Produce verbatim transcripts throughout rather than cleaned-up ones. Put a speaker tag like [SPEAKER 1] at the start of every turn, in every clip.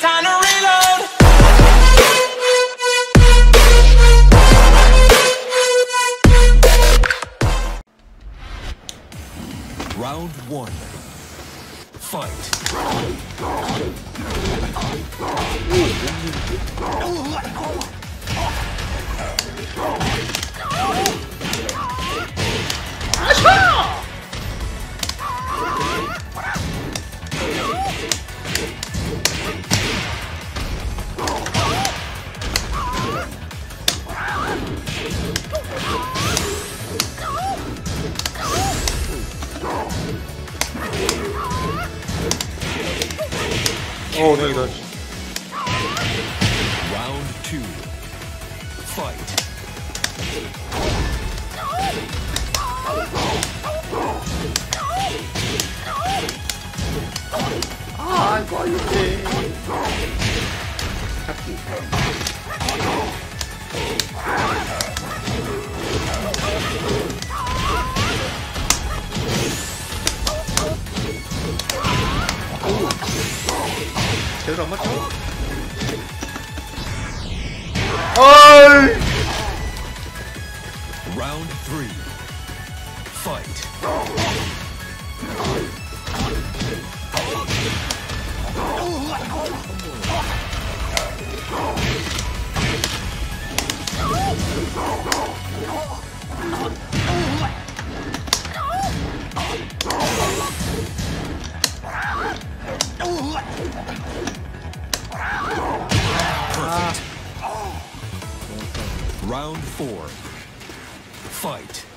[SPEAKER 1] time to reload.
[SPEAKER 2] Round one. Fight.
[SPEAKER 3] 어, 네, 이다.
[SPEAKER 2] Round two. Fight.
[SPEAKER 3] 아, 이거 아닌데. 제대로 안 맞죠? 어이!
[SPEAKER 2] Round three. Fight. Perfect. Round four. Fight.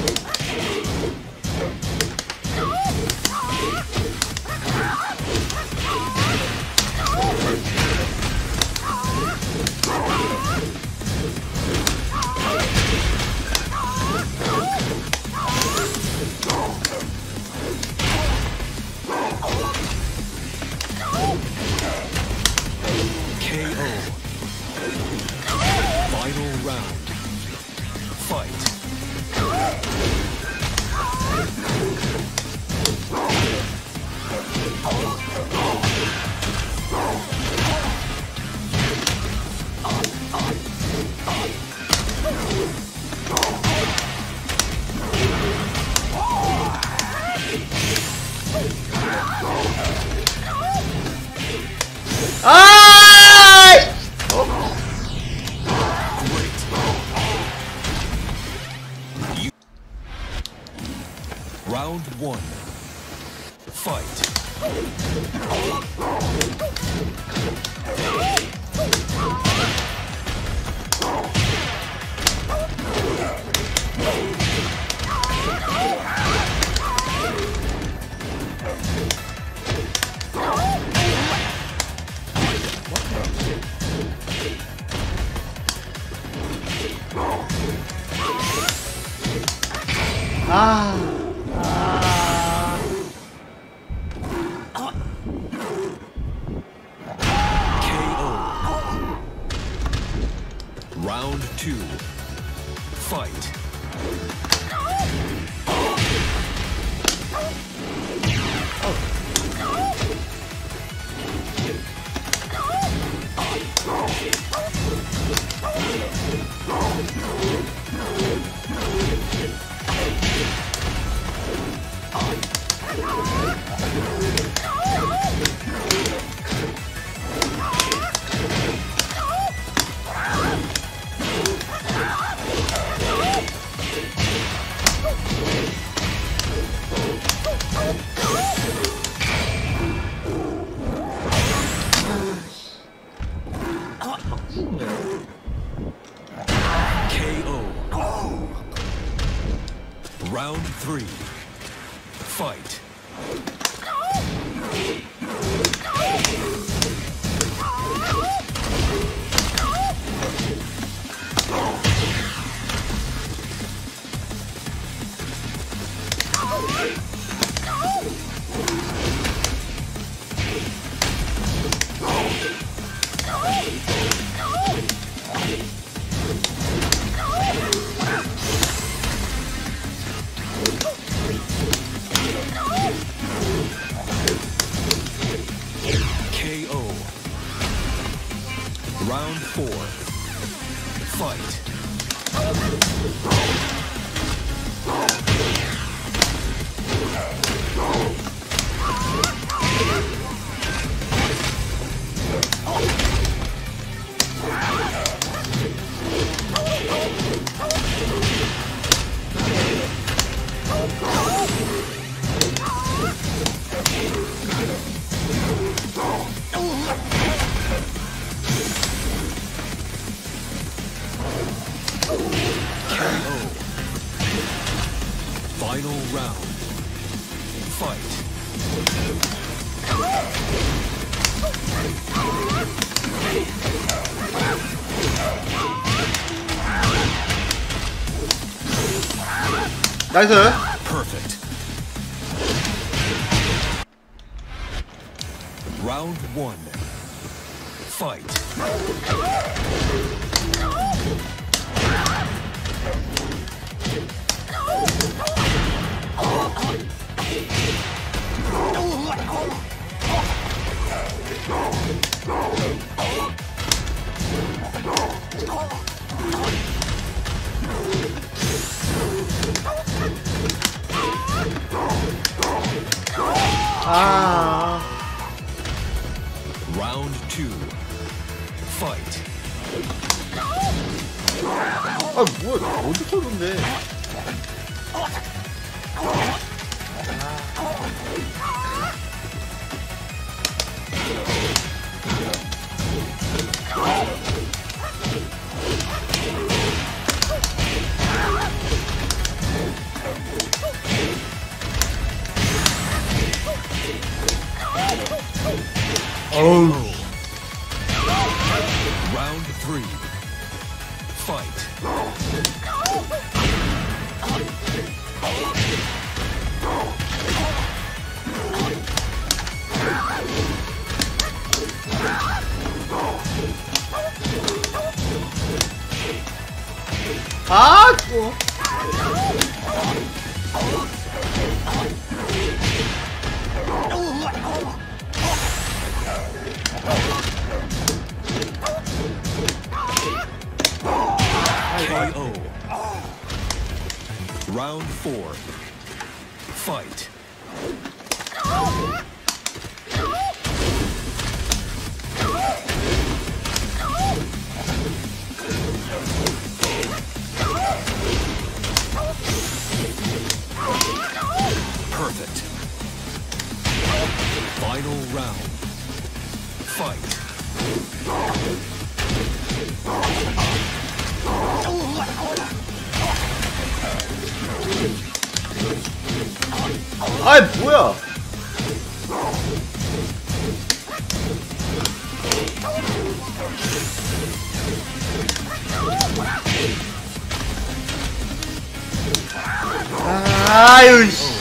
[SPEAKER 2] K O. Final round. Fight.
[SPEAKER 3] 아이!
[SPEAKER 2] Great. You... Round one. Fight.
[SPEAKER 3] 아.
[SPEAKER 2] K O. Round two. Fight. K O. Round three. Fight. Round four. Fight. Final round. Fight.
[SPEAKER 3] 나이스.
[SPEAKER 2] Perfect. Round one. Fight.
[SPEAKER 3] 아.
[SPEAKER 2] Round two. Fight.
[SPEAKER 3] 아 뭐야? 어디 터졌는데? 어우.
[SPEAKER 2] Round three. Fight.
[SPEAKER 3] 아, 또.
[SPEAKER 2] K O. Round four. Fight. Perfect. Final round. Fight.
[SPEAKER 3] 아이 뭐야? 아유 씨.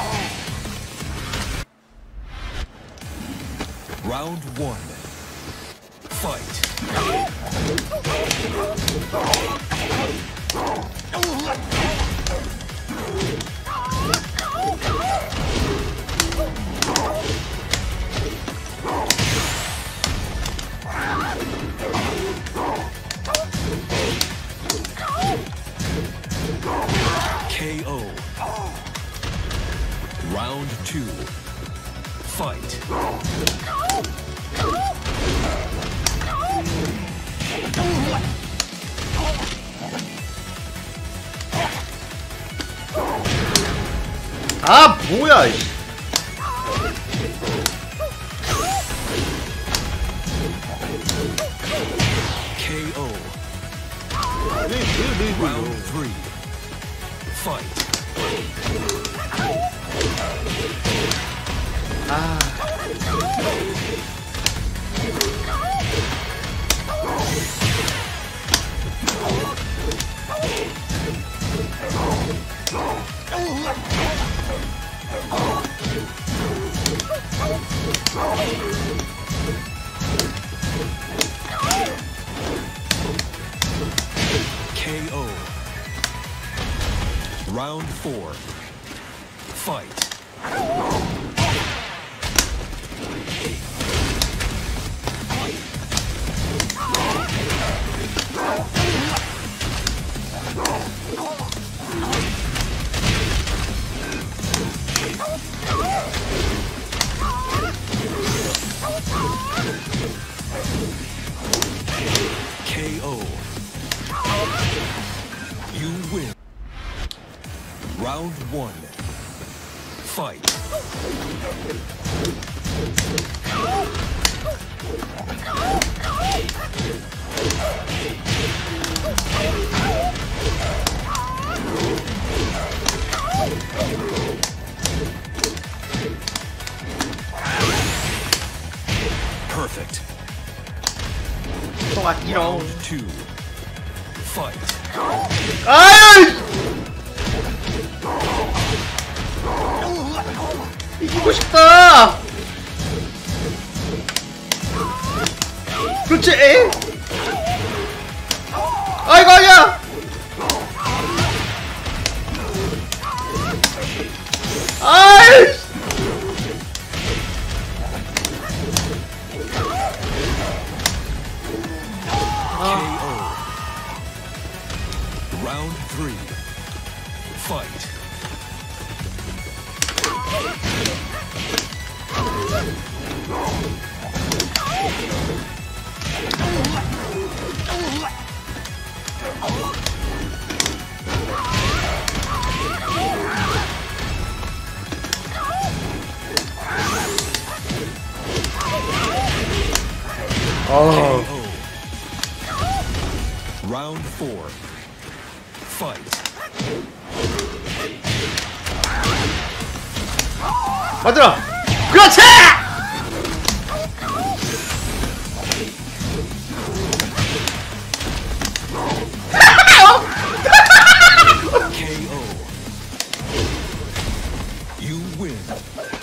[SPEAKER 2] Round one. Fight. K O. Round two. Fight.
[SPEAKER 3] 아 뭐야? 이.
[SPEAKER 2] K O.
[SPEAKER 3] 왜왜왜
[SPEAKER 2] Round three. Fight.
[SPEAKER 3] 아.
[SPEAKER 2] K O. Round four. Fight. Round one. Fight. Perfect.
[SPEAKER 3] 통화띠용.
[SPEAKER 2] Round two. Fight.
[SPEAKER 3] 아유! 이기고 싶다! 그렇지! 에이. 아이고, 아니야! 아이!
[SPEAKER 2] K O. Round three. Fight.
[SPEAKER 3] 어.
[SPEAKER 2] K O. Round four. Fight.
[SPEAKER 3] 맞들어! 그렇지!
[SPEAKER 2] K O. You win.